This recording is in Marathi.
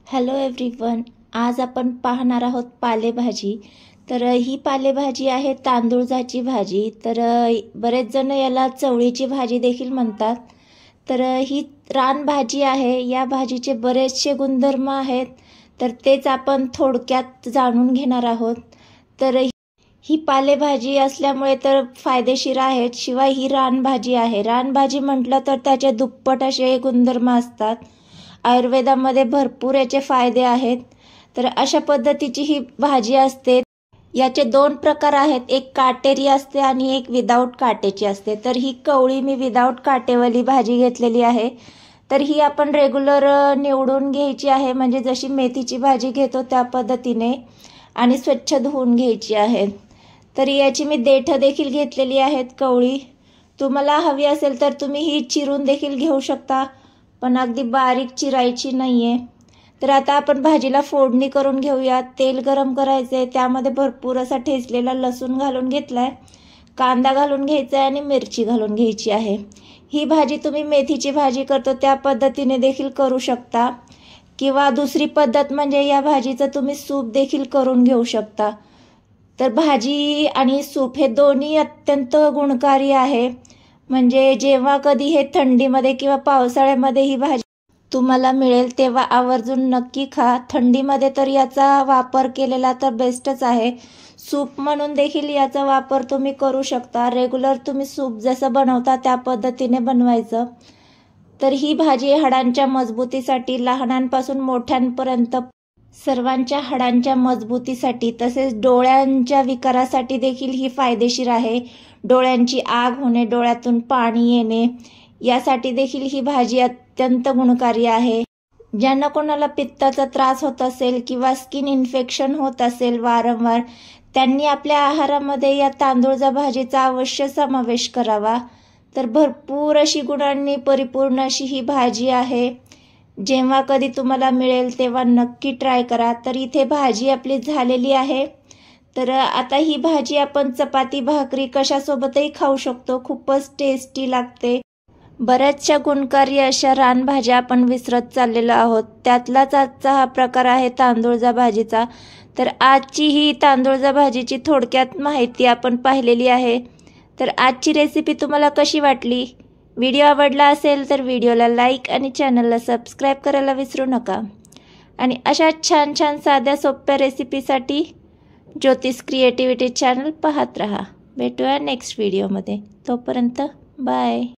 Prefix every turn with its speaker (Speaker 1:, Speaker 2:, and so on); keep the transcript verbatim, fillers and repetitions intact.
Speaker 1: हॅलो एव्हरीवन, आज आपण पाहणार आहोत पालेभाजी. तर ही पालेभाजी आहे तांदूळजाची भाजी. तर बरेच जण याला चवळीची भाजी देखील म्हणतात. तर ही रानभाजी आहे. या भाजीचे बरेचसे गुणधर्म आहेत, तर तेच आपण थोडक्यात जाणून घेणार आहोत. तर ही पालेभाजी असल्यामुळे तर फायदेशीर आहेत. शिवाय ही रानभाजी आहे. रानभाजी म्हटलं तर त्याचे दुप्पट असे गुणधर्म असतात. आयुर्वेदामध्ये भरपूर याचे फायदे आहेत. तर अशा पद्धतीची ही भाजी असते. याचे दोन प्रकार आहेत, एक काटेरी असते आणि एक विदाऊट काटेची असते. तर ही कवळी मी विदाऊट काटेवाली भाजी घेतलेली आहे. तर ही आपण रेग्युलर निवडून घ्यायची आहे, म्हणजे जशी मेथीची भाजी घेतो त्या पद्धतीने, आणि स्वच्छ धुवून घ्यायची आहे. तर याची मी देठ देखील घेतलेली आहेत कवळी. तुम्हाला हवी असेल तर तुम्ही ही चिरून देखील घेऊ शकता, पण अगदी बारीक चिरायची नाहीये. तर आता आपण भाजीला फोडणी करून घेऊया. तेल गरम करायचे, त्यामध्ये भरपूर असा ठेचलेला लसूण घालून घेतलाय, कांदा घालून घ्यायचा आहे आणि मिरची घालून घ्यायची आहे. ही भाजी तुम्ही मेथीची भाजी करतो त्या पद्धतीने देखील करू शकता, किंवा दुसरी पद्धत म्हणजे या भाजीचं तुम्ही सूप देखील करून घेऊ शकता. तर भाजी आणि सूप हे दोन्ही अत्यंत गुणकारी आहे. म्हणजे जेव्हा कधी हे थंडीमध्ये किंवा पावसाळ्यामध्ये ही भाजी तुम्हाला मिळेल तेव्हा आवर्जून नक्की खा. थंडीमध्ये तर याचा वापर केलेला तर बेस्टच आहे. सूप म्हणून देखील याचा वापर तुम्ही करू शकता. रेग्युलर तुम्ही सूप जसं बनवता त्या पद्धतीने बनवायचं. तर ही भाजी हाडांच्या मजबूतीसाठी, लहानांपासून मोठ्यांपर्यंत सर्वांच्या हाडांच्या मजबूतीसाठी, तसेच डोळ्यांच्या विकारासाठी देखील ही फायदेशीर आहे. डोळ्यांची आग होणे, डोळ्यातून पाणी येणे, यासाठी देखील ही भाजी अत्यंत गुणकारी आहे. ज्यांना कोणाला पित्ताचा त्रास होत असेल किंवा स्किन इन्फेक्शन होत असेल वारंवार, त्यांनी आपल्या आहारामध्ये या तांदूळजा भाजीचा अवश्य समावेश करावा. तर भरपूर अशी गुणांनी परिपूर्ण अशी ही भाजी आहे. जेव्हा कधी तुम्हाला मिळेल तेव्हा नक्की ट्राय करा. तर इथे भाजी आपली झालेली आहे. तर आता ही भाजी आपण चपाती, भाकरी कशासोबतही खाऊ शकतो. खूपच टेस्टी लागते. बऱ्याचशा गुणकारी अशा रानभाज्या आपण विसरत चाललेलो आहोत. त्यातलाच आजचा हा प्रकार आहे तांदूळजा भाजीचा. तर आजची ही तांदूळजा भाजीची थोडक्यात माहिती आपण पाहिलेली आहे. तर आजची रेसिपी तुम्हाला कशी वाटली? व्हिडिओ आवडला असेल तर व्हिडिओला लाईक आणि चॅनलला सबस्क्राईब करायला विसरू नका. आणि अशा छान छान साध्या सोप्या रेसिपीसाठी ज्योतिष क्रिएटिव्हिटी चॅनल पाहत रहा. भेटूया नेक्स्ट व्हिडिओमध्ये. तोपर्यंत बाय.